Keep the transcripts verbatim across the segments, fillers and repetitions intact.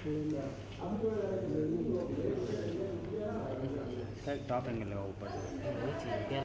Top angle लगा ऊपर से।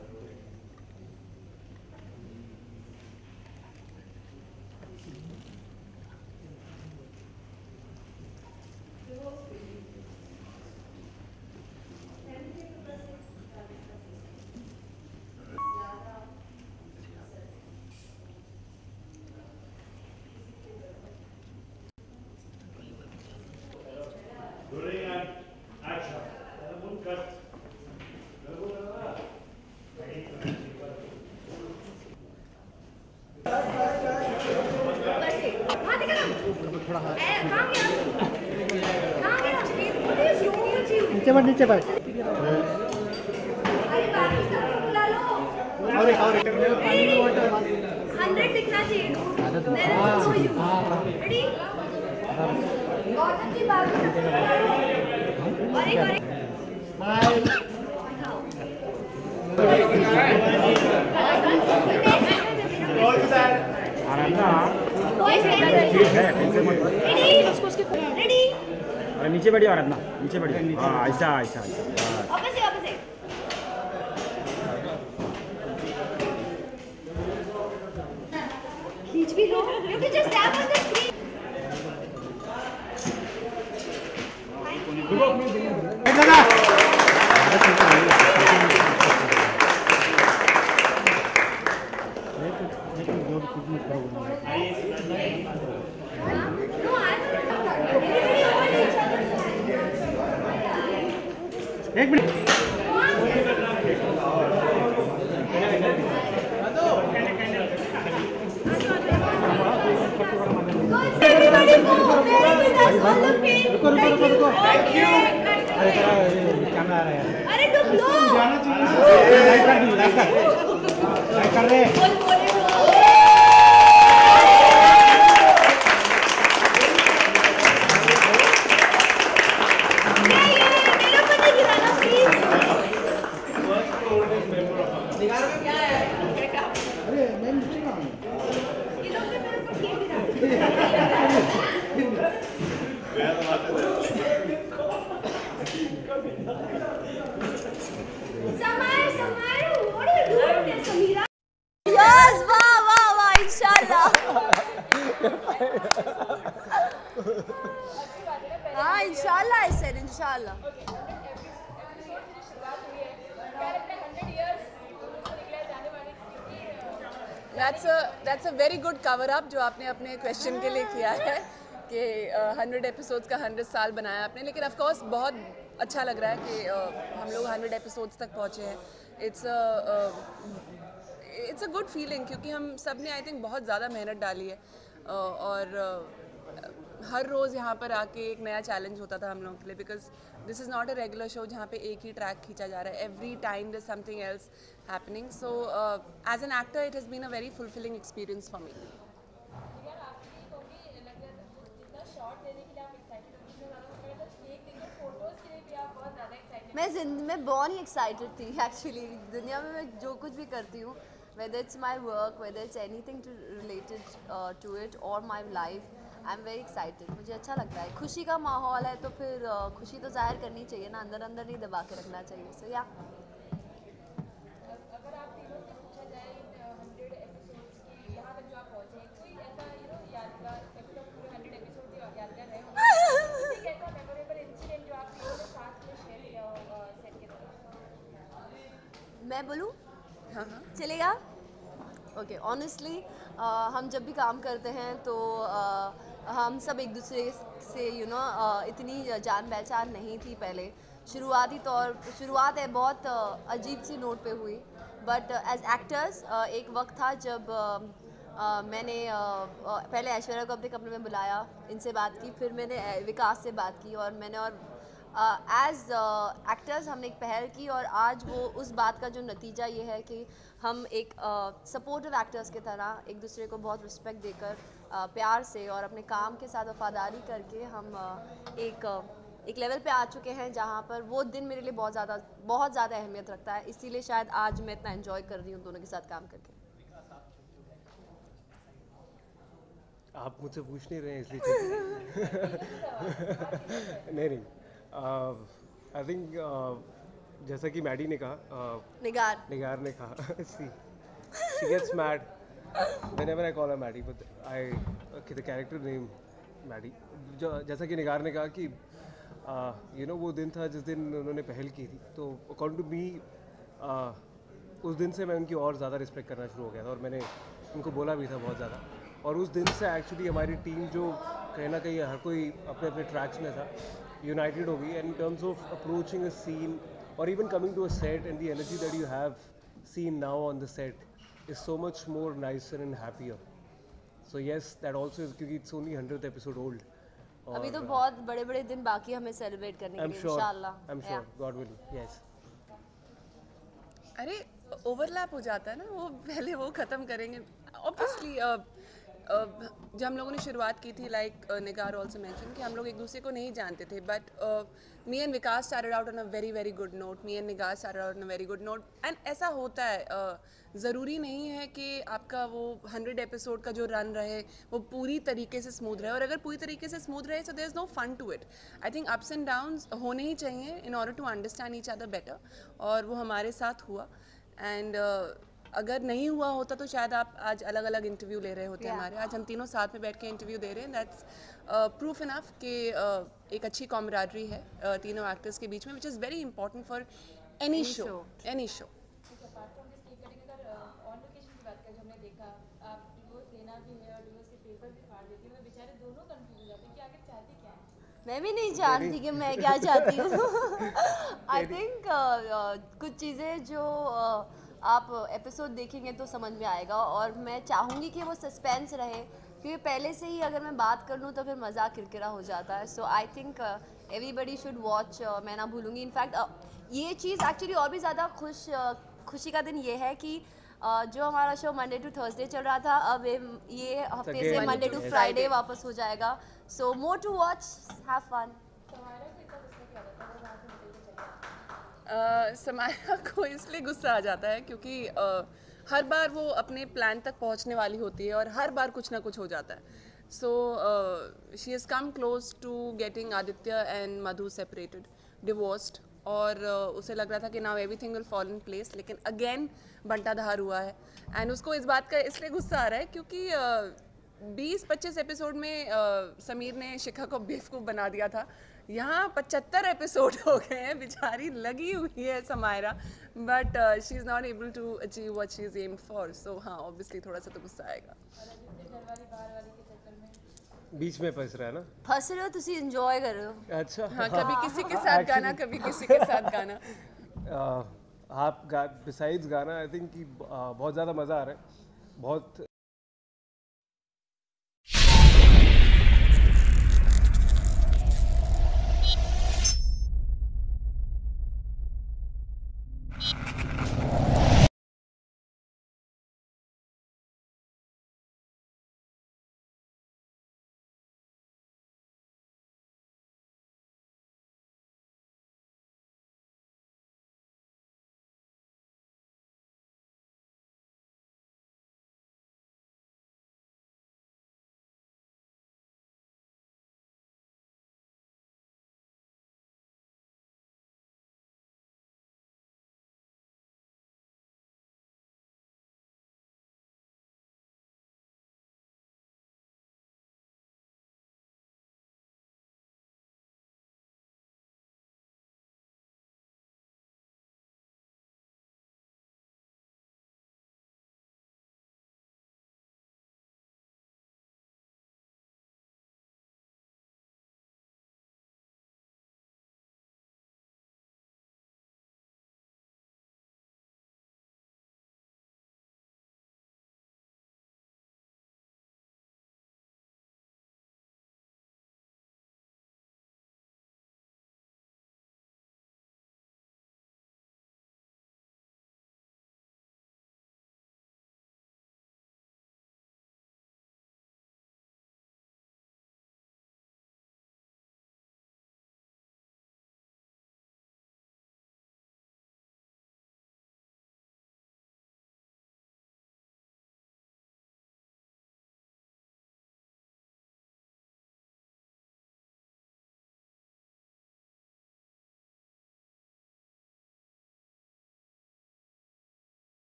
नीचे पर नीचे पर और एक और हंड्रेड दिखना चाहिए। रेडी गौतम जी बात और एक और स्माइल रेडी अरे नीचे बढ़िया आराधना, नीचे बढ़िया। हाँ ऐसा ऐसा ऐसा। वापस से वापस से खींच भी लो। You can just tap on the screen. No, I'm एक मिनट रुको रुको रुको रुको थैंक यू। अरे तेरा कैमरा आ रहा है यार। अरे डुब लो जाना चाहिए। लाइक कर दी लाइक कर लाइक कर रहे बोल बोले मेरा पता गिराना प्लीज। अरे मैं नीचे कहाँ हूँ? ये लोग ने मेरे को खेल गिरा। Samir, Samir, what are you doing there, Samira? Yes, वाह वाह वाह इंशाल्लाह। हाँ इंशाल्लाह I said इंशाल्लाह। That's a that's a very good cover up जो आपने अपने क्वेश्चन के लिए किया है कि हंड्रेड एपिसोड्स का हंड्रेड साल बनाया आपने, लेकिन ऑफ कोर्स बहुत अच्छा लग रहा है कि uh, हम लोग हंड्रेड एपिसोड्स तक पहुँचे हैं। It's it's a good feeling क्योंकि हम सब ने आई थिंक बहुत ज़्यादा मेहनत डाली है uh, और uh, हर रोज़ यहाँ पर आके एक नया चैलेंज होता था हम लोगों के लिए, because this is not a regular show जहाँ पे एक ही ट्रैक खींचा जा रहा है। Every time there something else happening, so as an actor it has been a very fulfilling experience for me. मैं जिंदगी में बहुत ही एक्साइटेड थी एक्चुअली। दुनिया में मैं जो कुछ भी करती हूँ, whether it's my work, whether it's anything to related uh, to it or my life, I'm very excited. मुझे अच्छा लगता है। खुशी का माहौल है तो फिर uh, खुशी तो जाहिर करनी चाहिए ना, अंदर अंदर नहीं दबा के रखना चाहिए। सो या अगर आप तीनों से पूछा जाए हंड्रेड एपिसोड्स की यहाँ तक जो आप पहुँचे, कोई ऐसा यू नो यादगार, वैसे तो पूरे हंड्रेड एपिसोड यादगार रहे होंगे, एक ऐसा मेमोरेबल इंसिडेंट जो आप तीनों ने साथ में शेयर किया हो सेट के दौरान? मैं बोलूँ? हाँ हाँ चलेगा? ओके, ऑनेस्टली हम जब भी काम करते हैं तो uh, हम सब एक दूसरे से यू नो इतनी जान पहचान नहीं थी पहले। शुरुआती तौर शुरुआत है बहुत uh, अजीब सी नोट पे हुई, बट एज एक्टर्स एक वक्त था जब uh, uh, मैंने uh, uh, पहले ऐश्वर्या को अपने कमरे में बुलाया, इनसे बात की, फिर मैंने विकास से बात की और मैंने और एज एक्टर्स हमने एक पहल की और आज वो उस बात का जो नतीजा ये है कि हम एक सपोर्टिव uh, एक्टर्स की तरह एक दूसरे को बहुत रिस्पेक्ट देकर uh, प्यार से और अपने काम के साथ वफादारी करके हम uh, एक uh, एक लेवल पे आ चुके हैं जहाँ पर वो दिन मेरे लिए बहुत ज़्यादा बहुत ज़्यादा अहमियत रखता है। इसीलिए शायद आज मैं इतना एंजॉय कर रही हूँ दोनों के साथ काम करके। आप मुझसे पूछ नहीं रहे हैं इसलिए चुप नहीं नहीं आई थिंक जैसा कि मैडी ने कहा uh, निगार निगार ने कहा सी she gets mad whenever I call her Maddie but I okay, the character name Maddie जो जैसा कि निगार ने कहा कि यू नो वो दिन था जिस दिन उन्होंने पहल की थी तो अकॉर्डिंग टू मी उस दिन से मैं उनकी और ज़्यादा रिस्पेक्ट करना शुरू हो गया था और मैंने उनको बोला भी था बहुत ज़्यादा और उस दिन से एक्चुअली हमारी टीम जो कहीं ना कहीं हर कोई अपने अपने ट्रैक्स में था यूनाइटेड हो गई and in terms of approaching a scene और even coming to a set and the energy that you have seen now on the set is so much more nicer and happier. So yes, that also is क्योंकि it's only hundredth episode old. अभी तो बहुत बड़े बड़े दिन बाकी हमें celebrate करने के I'm लिए sure. इंशाल्लाह I'm sure. God willing. Yes. अरे ओवरलैप हो जाता है ना, वो पहले वो ख़त्म करेंगे ऑब्वियसली। जब हम लोगों ने शुरुआत की थी लाइक निगार ऑल्सो मेंशन कि हम लोग एक दूसरे को नहीं जानते थे, but me and Vikas started out on a very very good note, me and Nigar started out on a very good note and ऐसा होता है। uh, ज़रूरी नहीं है कि आपका वो हंड्रेड एपिसोड का जो रन रहे वो पूरी तरीके से स्मूथ रहे, और अगर पूरी तरीके से स्मूथ रहे so there is no fun to it. I think ups and downs होने ही चाहिए in order to understand each other better, और वो हमारे साथ हुआ। एंड uh, अगर नहीं हुआ होता तो शायद आप आज अलग अलग इंटरव्यू ले रहे होते हैं हमारे। आज हम तीनों साथ में बैठ के इंटरव्यू दे रहे हैं, दैट्स प्रूफ इनफ कि uh, एक अच्छी कॉमराडरी है uh, तीनों एक्टर्स के बीच में, which is very important for any show any show. Apart from this cake cutting, अगर ऑन लोकेशन की बात करें, जो हमने देखा आप डिवोर्स लेना भी है और डिवोर्स के पेपर भी फाड़ देती है, तो बेचारे दोनों कंफ्यूज हो जाते हैं कि आगे चाहती क्या है। मैं भी नहीं जानती कि मैं क्या चाहती हूँ। आई थिंक कुछ चीज़ें जो uh, आप एपिसोड देखेंगे तो समझ में आएगा, और मैं चाहूँगी कि वो सस्पेंस रहे, क्योंकि पहले से ही अगर मैं बात कर लूँ तो फिर मज़ाक किरकिरा हो जाता है। So I think everybody should watch. मैं ना भूलूँगी। इनफैक्ट uh, ये चीज़ एक्चुअली और भी ज़्यादा खुश uh, खुशी का दिन ये है कि uh, जो हमारा शो मंडे टू थर्सडे चल रहा था, अब ये हफ्ते से मंडे टू फ्राइडे वापस हो जाएगा। So more to watch, have fun. Samaya को इसलिए गुस्सा आ जाता है क्योंकि uh, हर बार वो अपने प्लान तक पहुंचने वाली होती है और हर बार कुछ ना कुछ हो जाता है। So she has come close to getting Aditya and Madhu separated, divorced, और uh, उसे लग रहा था कि now everything will fall in place, लेकिन अगेन बंटाधार हुआ है। एंड उसको इस बात का इसलिए गुस्सा आ रहा है क्योंकि बीस पच्चीस एपिसोड में uh, समीर ने शिखा को बेवकूफ़ बना दिया था। यहाँ पचहत्तर एपिसोड हो गए हैं, बेचारी लगी हुई है Samaira, but she is not able to achieve what she is aimed for. So हाँ, ऑब्वियसली थोड़ा सा तो गुस्सा आएगा। बीच में फंस रहा है ना, फंस रहे हो तुसी, एंजॉय कर रहे हो। अच्छा हाँ, कभी किसी के साथ गाना, कभी किसी के साथ गाना। uh, आप गा बिसाइड्स गाना आई थिंक कि uh, बहुत ज़्यादा मज़ा आ रहा है, बहुत